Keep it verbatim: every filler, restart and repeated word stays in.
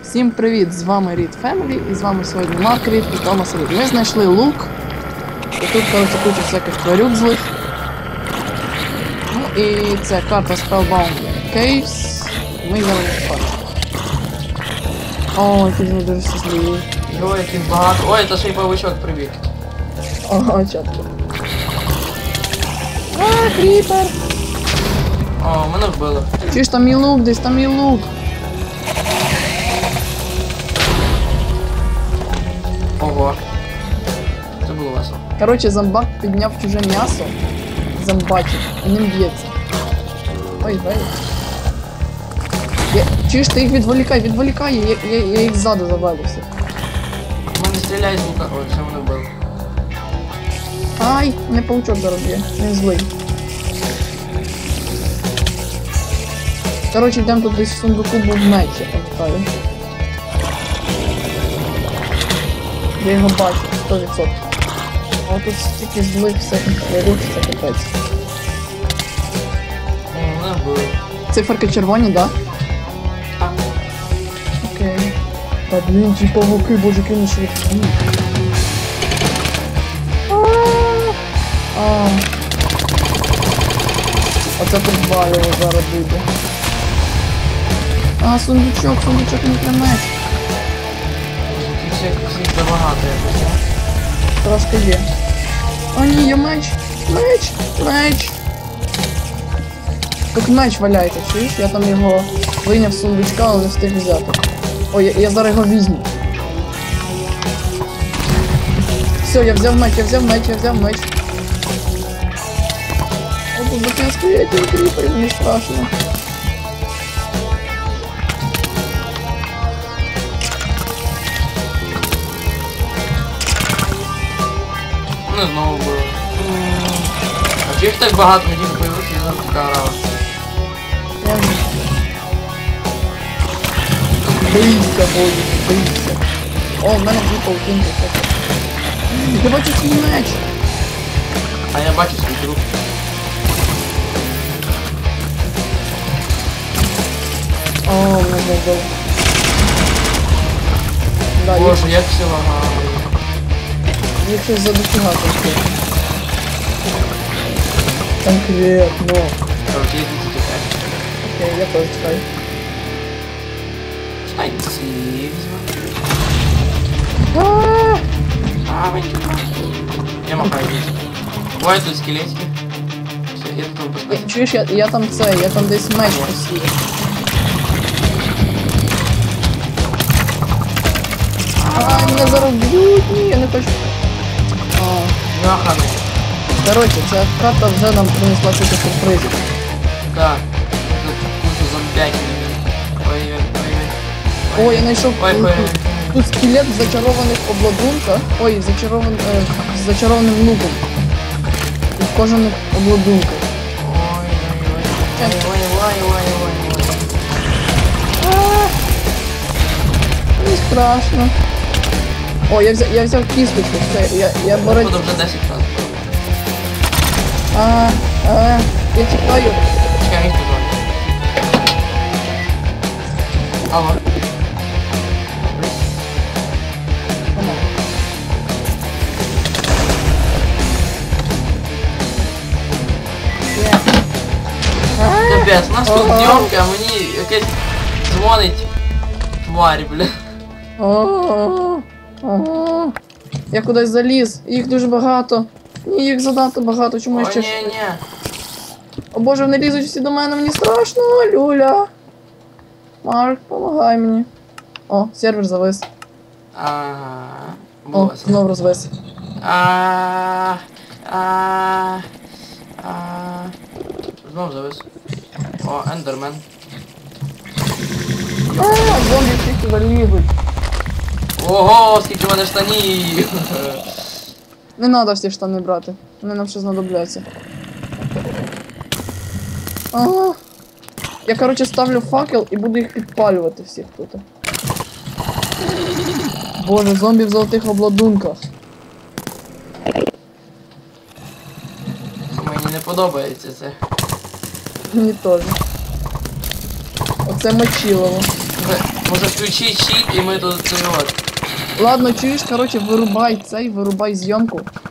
Всім привіт! З вами Рід Фемілі і з вами сьогодні Марк Рід і Томас Рід. Ми знайшли лук. І тут, коротше, куча всяких тварюк злих. Ну і це карта Spellbound Caves. Ми взяли спати. О, які вони дуже злі. Ой, який багато. Ой, це ще й павичок прибіг. Ого, чітко. А, кріпер! О, мене вбили. Чи ж там мій лук, десь там мій лук. Ого. Це було весело. Коротше, зомбак підняв чуже м'ясо. Зомбачик. І ним б'ється. Ой, ой. Я... Чуєш, ти їх відволікай, відволікай, я, я, я їх ззаду завалився. У мене стріляє з лука. Ой, все мене вбили. Ай, не паучок зараз б'є, він злий. Коротше, йдемо тут десь в сундуку був меч, я пам'ятаю. Я його бачу, сто відсотків. А тут стільки злих всяких тварюк, це капець. О, мене вбили. Циферки червоні, да? Так. Окей. Та блін, ті павуки, боже, які вони швидкі. А. Оце підвалювало зараз буде. А, сундучок, сундучок не тримець. Всіх всіх забагато якось, так? Трошки є. О ні, є меч! Меч! Меч! Тут меч валяється, чуєш? Я там його вийняв з сундучка, але не встиг взяти. Ой, я, я зараз його візьму. Все, я взяв меч, я взяв меч, я взяв меч. О, тут таке стоять і кріпери, мені страшно. Не знову вбили. А чи їх так багато не тільки появився, і зараз така рава. Я не... Бийся, бою, бийся. О, в мене дві паутинки. Я бачу свій меч. А я бачу свій друг. О, мене забили. Да, їх, Боже, як все лагало. їх щось задофіга там. Конкретно. Короче, я тут тікаю. Окей, я теж чекаю. Ай, ці візьму. Ааа! А, ви чого? Я махаю десь. Буває тут скелетики. Все, я тут Я- безпечно. Чуєш, я, я там це, я там десь меч посію. Ай, мене зараз б'ють, ні, я не хочу. А, Нахане. коротше, ця карта вже нам принесла кучу сюрпризів. Так. Тут кучу зомбяків. Ой-ой-ой. О, я знайшов Ой, ой, ой. тут скелет в зачарованих обладунках. Ой, зачарован, е, з зачарованим луком. І в кожаних обладунках. Ой-ой-ой. А, не страшно. О, я взяв, я взяв кісточку, все, я, я борець. Буду вже десять разів. А, а, я тікаю. Чекай, мені позвонить. Алло. Є. А, Капець, у нас тут Ага. зйомка, а мені якась дзвонить тварь, бля. Ага, ага. Я кудись заліз, їх дуже багато. Ні, їх занадто багато, чому я О, ще. ні, ні. О боже, вони лізуть всі до мене, мені страшно, Люля. Марк, помагай мені. О, сервер завис. Ага. О, Було весело. знов розвис. А, а, а. Знов завис. О, ендермен. А, зомбі всі сюди лізуть. Ого, скільки в мене штанів. Не треба всі штани брати. Вони нам ще знадобляться. Ага. Я, короче, ставлю факел і буду їх підпалювати всіх тут. Боже, зомбі в золотих обладунках. Мені не подобається це. Мені теж. Оце мочилово. Може, може включи чит і ми тут це от. Ладно, чуєш, короче, вирубай цей, вирубай зйомку.